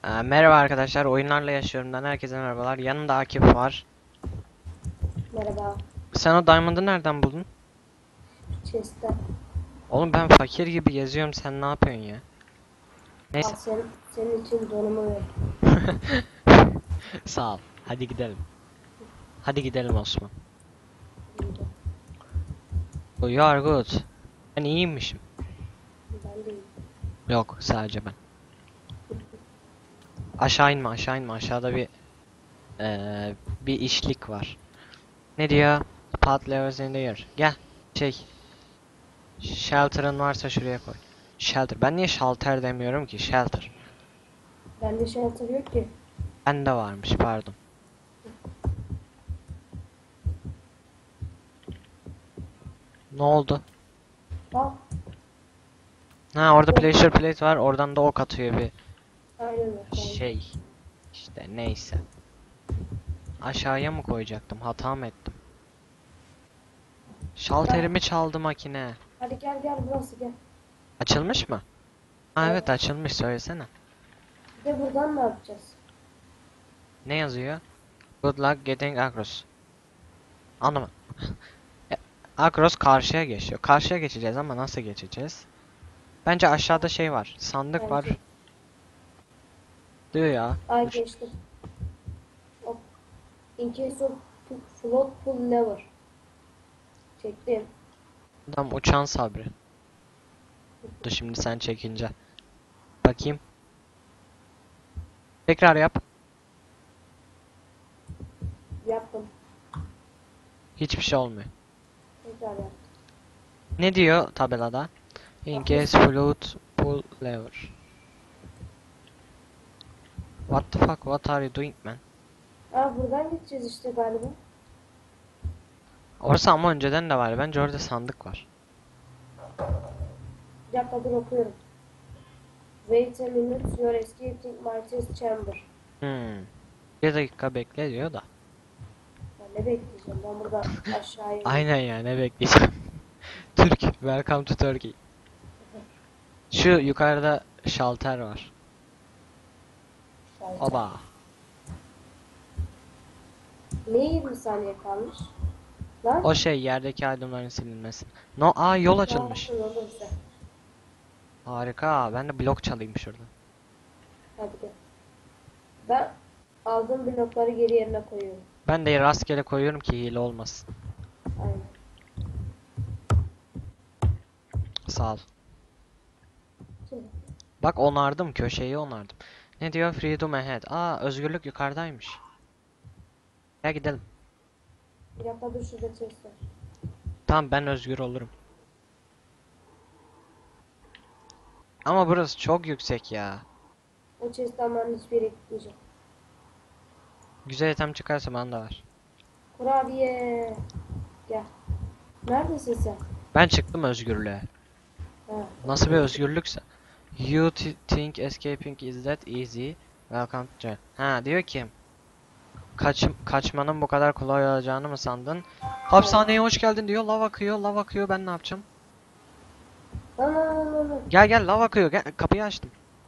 Merhaba arkadaşlar, oyunlarla yaşıyorumdan herkese merhabalar. Yanımda Akif var. Merhaba. Sen o Diamond'ı nereden buldun? Chest'te. Oğlum ben fakir gibi geziyorum, sen ne yapıyorsun ya? Al Neyse. senin için donumu ver. Sağ ol. Hadi gidelim. Hadi gidelim Osman. Oh, you are good. Ben iyiymişim. Ben de Yok, sadece ben. Aşağı inme, aşağı inme. Aşağıda bir işlik var. Ne diyor? Path levels in the air. Gel. Şey. Shelter'ın varsa şuraya koy. Shelter. Ben niye shelter demiyorum ki? Shelter. Bende shelter yok ki. Bende varmış, pardon. Ne oldu? Al. Ha, orada pressure plate var. Oradan da ok atıyor bir Aynen öyle. şey. İşte neyse. Aşağıya mı koyacaktım? Hata mı ettim? Şalterimi çaldı makine. Hadi gel burası gel. Açılmış mı? Ha Evet. evet, açılmış, söylesene. Bir de buradan ne yapacağız? Ne yazıyor? Good luck getting across. Anlamadım. Across karşıya geçiyor. Karşıya geçeceğiz ama nasıl geçeceğiz? Bence aşağıda şey var. Sandık var. Bence. Diyor ya. Ay geçtim. Hop. In case of float pull lever. Çektim. Adam uçan Sabri. Dur şimdi sen çekince. Bakayım. Tekrar yap. Yaptım. Hiçbir şey olmuyor. Tekrar yaptım. Ne diyor tabelada? In case float pull lever. What the fuck? What are you doing man? Aa buradan gideceğiz işte galiba. Orası ama önceden de var. Bence orada sandık var. Bir dakika dur okuyorum. Wait a minute, you're escaping my test chamber. Bir dakika bekle diyor da. Ben ne bekleyeceğim? Ben burada aşağıya Aynen ya, ne bekleyeceğim. Türk. Welcome to Turkey. Şu yukarıda şalter var. ineceğim. Oba. Ne 20 saniye kalmış? Lan? O şey, yerdeki aydınların silinmesi. No, yol açılmış. Yaptın oğlum sen. Harika. Ben de blok çalayım şurada. Hadi gel. Ben aldığım blokları geri yerine koyuyorum. Ben de rastgele koyuyorum ki hile olmasın. Aynen. Sağ ol. Bak, onardım, köşeyi onardım. Ne diyor? Freedom ahead. Özgürlük yukarıdaymış. Gel gidelim. Bir dakika dur şurada chest var. Tamam, ben özgür olurum. Ama burası çok yüksek ya. O chest'ten ben hiçbir yere gitmeyeceğim. Güzel item çıkarsa bana da var. Kurabiye. Gel. Neredesin sen? Ben çıktım özgürlüğe. Ha. Nasıl bir özgürlükse. You think escaping is that easy? Welcome to... Ha, diyor ki kaçmanın bu kadar kolay olacağını mı sandın? Hapishaneye hoş geldin diyor. Lav akıyor, lav akıyor. Ben ne yapacağım? Lan. Gel gel, lav akıyor. Gel, kapıyı açtım.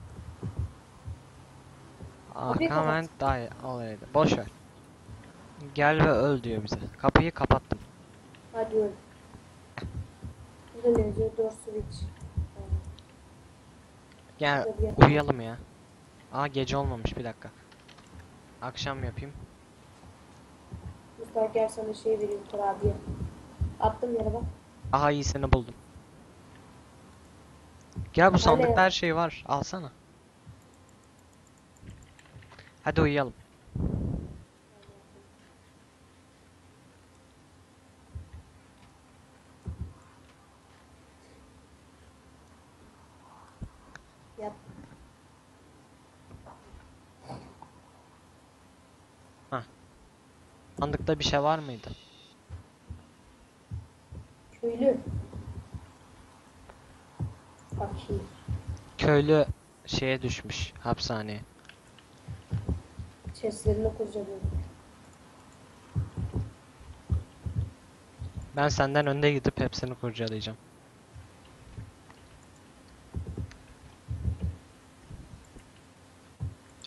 Kapıyı Come kapat. and die already. Boş ver. Gel ve öl diyor bize. Kapıyı kapattım. Hadi öl. Burada ne yazıyor? Door switch. Gel Burada bir yer. uyuyalım ya. Gece olmamış, bir dakika. Akşam yapayım. Mustafa gel sana şey vereyim kurabiye. Attım yere bak. Aha, iyisini buldum. Gel, bu sandıkta Hani her şey var. Alsana. Hadi uyuyalım. yap. Sandıkta bir şey var mıydı? Köylü. Bakayım. Köylü şeye düşmüş, hapishaneye. Chestlerini kurcalıyorum. Ben senden önde gidip hepsini kurcalayacağım.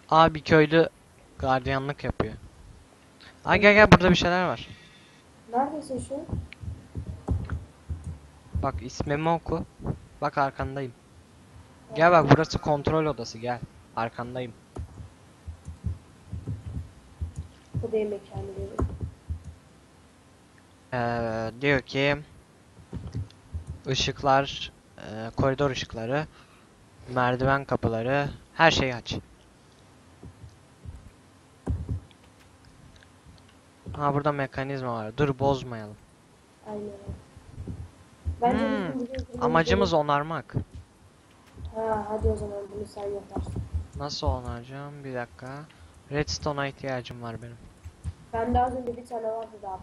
Abi köylü gardiyanlık yapıyor. Ay gel gel, burada bir şeyler var. Neredesin şu an? Bak ismimi oku. Bak arkandayım. Gel bak, burası kontrol odası, gel. Arkandayım. Bu da yemekhane diyor. Diyor ki ışıklar, koridor ışıkları, merdiven kapıları, her şeyi aç. Ha, burada mekanizma var. Dur bozmayalım. Aynen öyle. Bence bizim buraya girmemiz Amacımız gerek. onarmak. Ha, hadi o zaman bunu sen yaparsın. Nasıl onaracağım? Bir dakika. Redstone'a ihtiyacım var benim. Bende az önce bir tane vardı daha.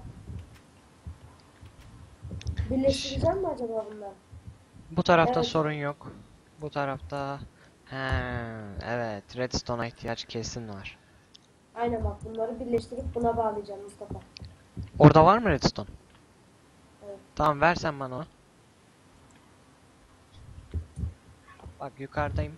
Birleştireceğim mi acaba bunları? Bu tarafta Evet. sorun yok. Bu tarafta he, evet, redstone'a ihtiyaç kesin var. Aynen bak, bunları birleştirip buna bağlayacağım Mustafa. Orada var mı redstone? Evet. Tamam, versen bana o. Bak yukarıdayım.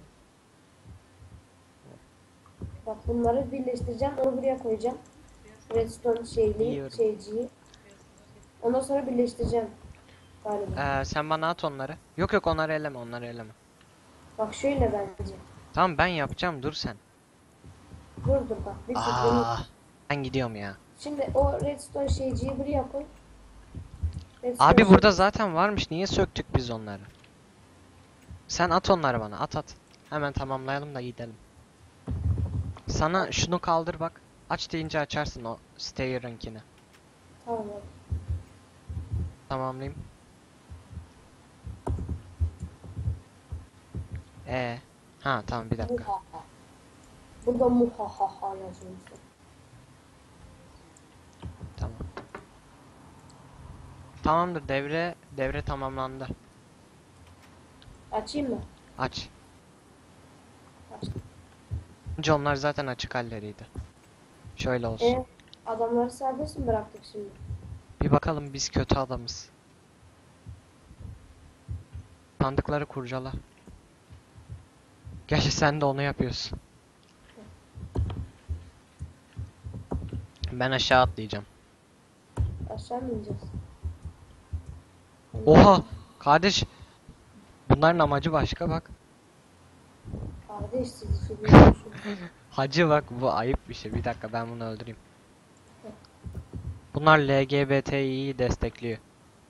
Bak bunları birleştireceğim, onu buraya koyacağım. Redstone Yiyorum. şeyciyi. Ondan sonra birleştireceğim galiba. Sen bana at onları. Yok yok, onları eleme, onları eleme. Bak şöyle bence. Tamam, ben yapacağım, dur sen. Dur dur bak, bir fikrim yok. Ben gidiyorum ya. Şimdi o redstone şeyciyi buraya koy. Redstone Abi şey- burada zaten varmış, niye söktük biz onları? Sen at onları bana, at at. Hemen tamamlayalım da gidelim. Sana şunu kaldır bak. Aç deyince açarsın o Stayer'ınkini. Tamam hadi. Tamamlayayım. Ha tamam, bir dakika. Muhaha. Burada muhaha yazıyor Mustafa. Tamam. Tamamdır, devre tamamlandı. Açayım mı? Aç. Aç. Önce onlar zaten açık halleriydi. Şöyle olsun. Adamları serbest mi bıraktık şimdi? Bir bakalım, biz kötü adamız. Sandıkları kurcala. Gerçi sen de onu yapıyorsun. Ben aşağı atlayacağım. Aşağı mı ineceğiz? Oha! Kardeş! Bunların amacı başka bak. Kardeş siz işi biliyorsunuz. Hacı bak, bu ayıp bir şey. Bir dakika, ben bunu öldüreyim. Bunlar LGBTİ'yi destekliyor.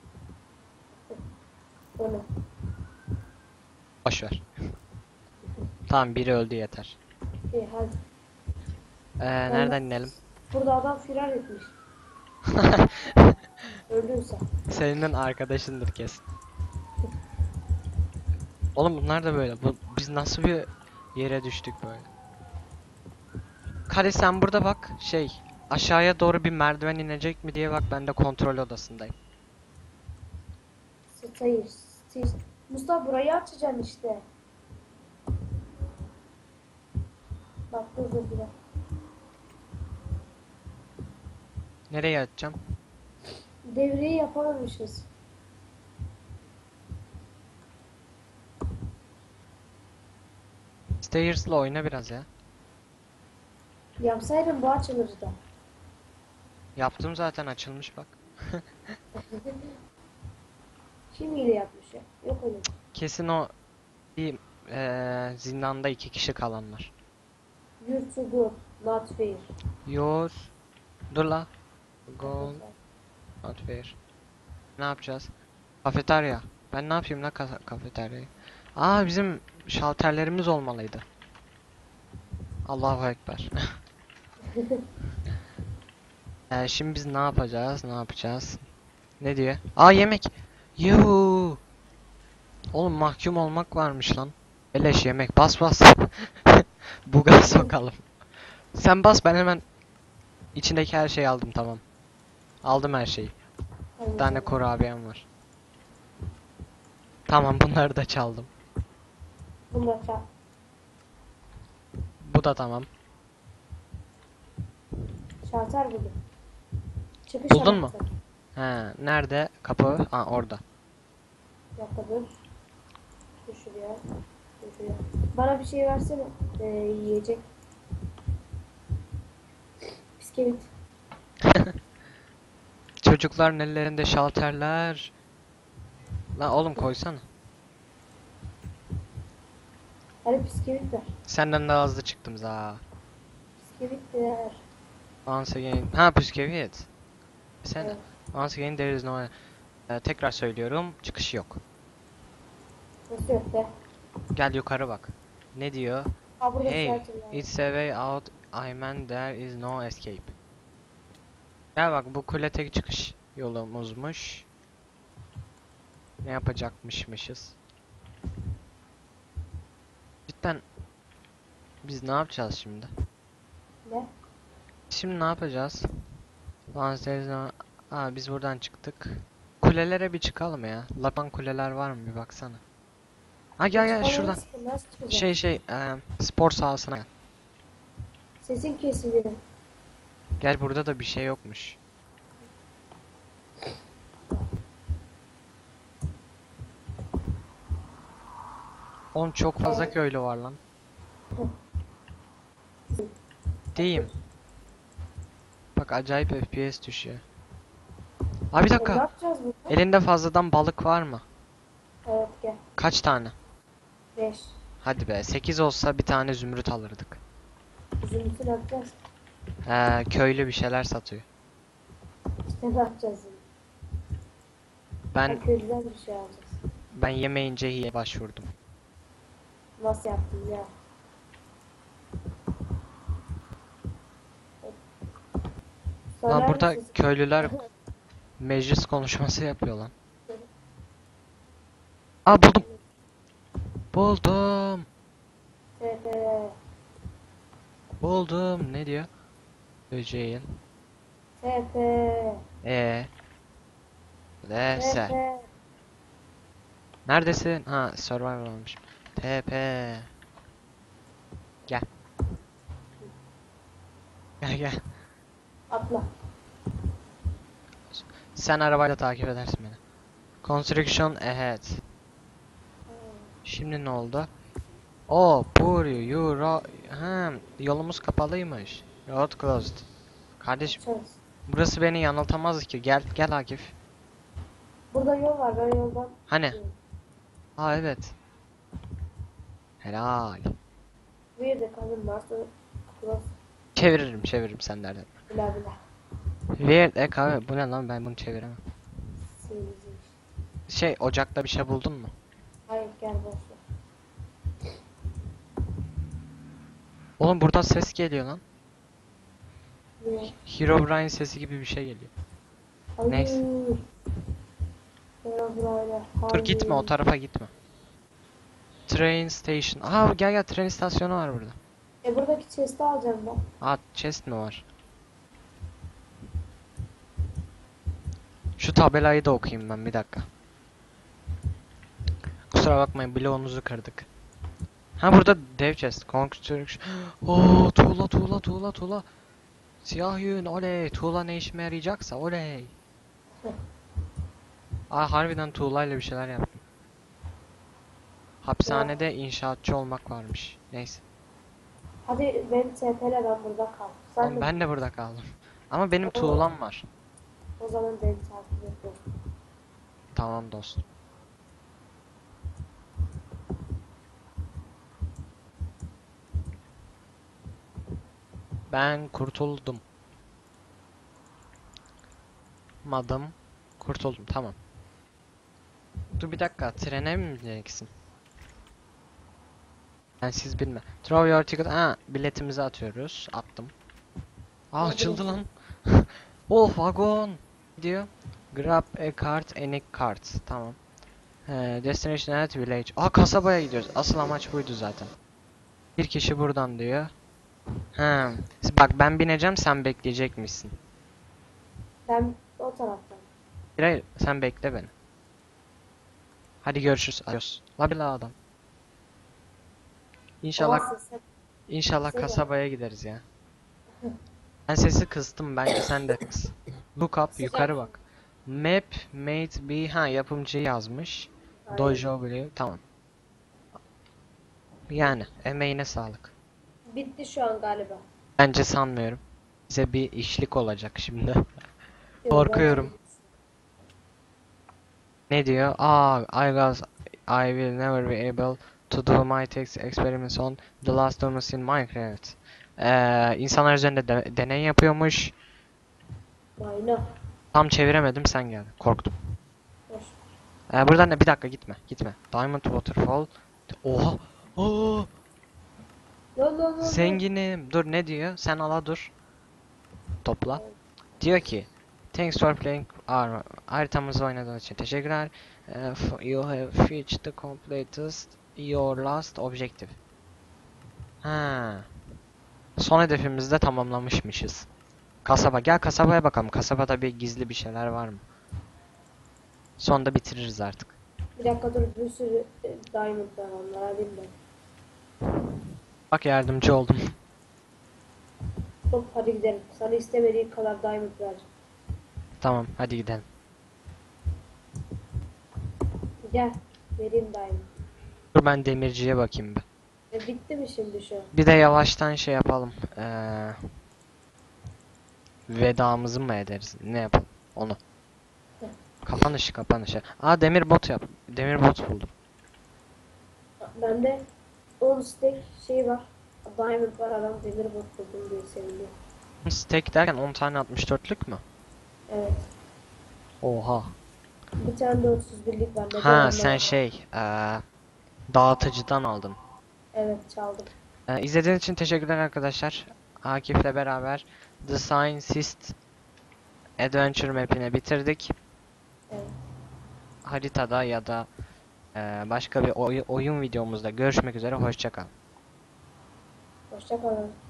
O ne? Boşver. Tamam, biri öldü yeter. İyi hadi. Nereden inelim? Burada adam firar etmiş. Öldün sen. Senin arkadaşındır kesin. Oğlum bunlar da böyle. Biz nasıl bir yere düştük böyle? Kare sen burada bak. Aşağıya doğru bir merdiven inecek mi diye bak, ben de kontrol odasındayım. Stairs. Mustafa burayı açacaksın işte. Bak dur dur bir dakika. Nereye atacağım? Devreyi yapamamışız. Stairs'la oyna biraz ya. Yapsaydın bu açılırdı. Yaptım zaten, açılmış bak. Kim hile yapmış ya? Yok öyle. Kesin o bir zindanda 2 kişi kalanlar. You're too good. Not fair. Yor. Dur la. Go. Not fair. Ne yapacağız? Kafeterya. Ben ne yapayım la kafeteryayı? Bizim şalterlerimiz olmalıydı. Allahu Ekber. Şimdi biz ne yapacağız? Ne yapacağız? Ne diyor? Yemek. Yuhu. Oğlum mahkum olmak varmış lan. Beleş yemek. Bas bas. Buga sokalım. Sen bas, ben hemen içindeki her şeyi aldım, tamam. Aldım her şeyi. Bir tane kurabiyem var. Tamam, bunları da çaldım. Bunda çal. Bu da tamam. Şalter buldum. Çıkış Buldun mu? anahtarı. Nerede? Kapı. Orada. Bir dakika dur. Dur şuraya. Dur şuraya. Bana bir şey versene. Yiyecek. bisküvit. Çocukların ellerinde şalterler. Lan oğlum koysana. Hadi bisküvit ver. Senden daha hızlı çıktım za. Bisküvit ver. Once again. Ha bisküvit. Sen Evet. once again there is no. Tekrar söylüyorum. Çıkış yok. Nasıl yok be? Gel yukarı bak. Ne diyor? Ha burada Hey, shelter var. it's a way out. I mean there is no escape. Gel bak bu kule tek çıkış yolumuzmuş. Ne yapacakmışmışız? Cidden biz ne yapacağız şimdi? Ne? Şimdi ne yapacağız? Once there is no... Aa biz buradan çıktık. Kulelere bir çıkalım ya. Lapan kuleler var mı bir baksana. Ha gel gel şuradan. Nasıl çıkacağız? Spor sahasına gel. Sesin kesiliyor. Gel burada da bir şey yokmuş. Oğlum çok fazla köylü var lan. Diyeyim. Bak acayip FPS düşüyor. Abi bir Ne dakika. yapacağız burada? Elinde fazladan balık var mı? Evet gel. Kaç tane? 5. Hadi be 8 olsa bir tane zümrüt alırdık. Zümrüt'ü ne yapacağız? Köylü bir şeyler satıyor. İşte ne yapacağız şimdi? Ben Köylüden bir şey alacağız. ben yemeyince hiye başvurdum. Nasıl yaptın ya? Lan Söyler burada misiniz? köylüler meclis konuşması yapıyor lan. Aa buldum. Buldum. TP. Buldum. Ne diyor? Böceğin. TP. LS. TP. Neredesin? Ha survivor olmuş. TP. Gel. Gel gel. Atla. Sen arabayla takip edersin beni. Construction ahead. Şimdi ne oldu? Oh, poor you. Yolumuz kapalıymış. Road closed. Kardeşim, Açarız. burası beni yanıltamaz ki. Gel, gel Akif. Burada yol var. Ben yoldan Hani? gidiyorum. Ha evet. Helal. Bu yerde kalın varsa cross Çeviririm sen derden. bila bila. Weird kahve. Bu ne lan ben bunu çeviremem. Sevdiğim. Ocakta bir şey buldun mu? Hayır gel boş ver. Oğlum buradan ses geliyor lan. Niye? Herobrine sesi gibi bir şey geliyor. Hayır. Neyse. Herobrine. Dur gitme o tarafa gitme. Train station. Aha gel gel tren istasyonu var burada. Buradaki chest'i alacağım ben. Aa chest mi var? Şu tabelayı da okuyayım ben bir dakika. Kusura bakmayın bloğunuzu kırdık. Ha burada dev chest. Construction. Oo tuğla. Siyah yün oley. Tuğla ne işime yarayacaksa oley. Aa harbiden tuğlayla bir şeyler yaptım. Hapishanede inşaatçı olmak varmış. Neyse. Hadi beni TP'le ben burada kal. Sen Oğlum de ben de burada kaldım. Ama benim tuğlam var. o zaman beni takip et dostum. Tamam dostum. Ben kurtuldum. Madım. Kurtuldum tamam. Dur bir dakika trene mi bineceksin? Ben siz bilme. Throw your ticket. Biletimizi atıyoruz. Attım. Açıldı lan. Oh vagon. Gidiyor. Grab a cart any cart. Tamam. Destination at village. Kasabaya gidiyoruz. Asıl amaç buydu zaten. Bir kişi buradan diyor. Bak ben bineceğim sen bekleyecek misin? Ben o taraftan. Hayır sen bekle beni. Hadi görüşürüz. Adios. La adam. İnşallah Ama ses- inşallah Sesle. kasabaya gideriz ya. Ben sesi kıstım bence sen de kıs. Look up yukarı bak. Map made be yapımcı yazmış. Aynen. Dojo biliyor. Tamam. Yani emeğine sağlık. Bitti şu an galiba. Bence sanmıyorum. Bize bir işlik olacak şimdi. Yok, Korkuyorum. ben- Ne diyor? I guess I will never be able to do my text experiments on the last humans in Minecraft. İnsanlar üzerinde deney yapıyormuş. Aynen. Tam çeviremedim, sen geldin. Korktum. Boş. Buradan da bir dakika, gitme gitme. Diamond Waterfall. Oha. Oo, Lo. zenginim. Dur, ne diyor? Sen ala dur. Topla. Diyor ki thanks for playing our haritamızı oynadığınız için teşekkürler. You have reached the completest your last objective. Ha. Son hedefimizi de tamamlamışmışız. Kasaba. Gel kasabaya bakalım. Kasabada bir gizli bir şeyler var mı? Sonunda bitiririz artık. Bir dakika dur, bir sürü diamond var, onlara alayım ben. Bak, yardımcı oldum. Hop, hadi gidelim. Sana istemediğin kadar diamond vereceğim. Tamam, hadi gidelim. Gel. Vereyim diamond. Dur, ben demirciye bakayım bir. Bitti mi şimdi şu? Bir de yavaştan şey yapalım. Vedamızı mı ederiz? Ne yapalım? Onu. Kapanışı. Demir bot yap. Demir bot buldum. Bende 10 stack şey var. Diamond var, adam demir bot buldum diye seviniyor. Stack derken 10 tane 64'lük mü? Evet. Oha. Bir tane de 31'lik var. Neden Ha, anlamadım. sen dağıtıcıdan aldın. Evet, çaldım. İzlediğiniz için teşekkürler arkadaşlar. Akif'le beraber The Scientist Adventure map'ini bitirdik. Evet. Haritada ya da başka bir oyun videomuzda görüşmek üzere. Hoşça kal. Hoşça kalın.